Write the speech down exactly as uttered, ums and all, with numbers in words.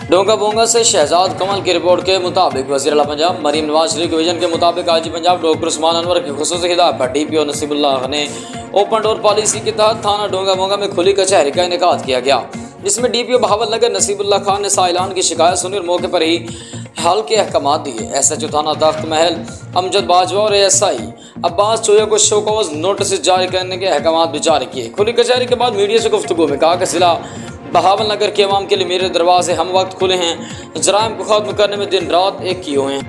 डोंगा बोंगा से शहजाद कमल की रिपोर्ट के मुताबिक वज़ीर आला पंजाब मरीम नवाज शरीफ के विजन के मुताबिक I G Punjab doctor Usman Anwar की खुसूसी हिदायत पर डी पी ओ नसीबुल्लाह ने ओपन डोर पॉलिसी के तहत थाना डोंगा बोंगा में खुली कचहरी का इनेकाद किया गया, जिसमें D P O Bahawalnagar Nasibullah Khan ने साइलान की शिकायत सुनी और मौके पर ही हाल के अहकाम दिए। एस एच ओ थाना तख्त महल अमजद बाजवा और एस आई अब्बास चोया को शोकॉज नोटिस जारी करने के अहकाम भी जारी किए। खुली कचहरी के बाद मीडिया से गुफ्तगू में कहा कि जिला बहावल नगर के अवाम के लिए मेरे दरवाजे हम वक्त खुले हैं, जराइम को खत्म करने में दिन रात एक किए हुए हैं।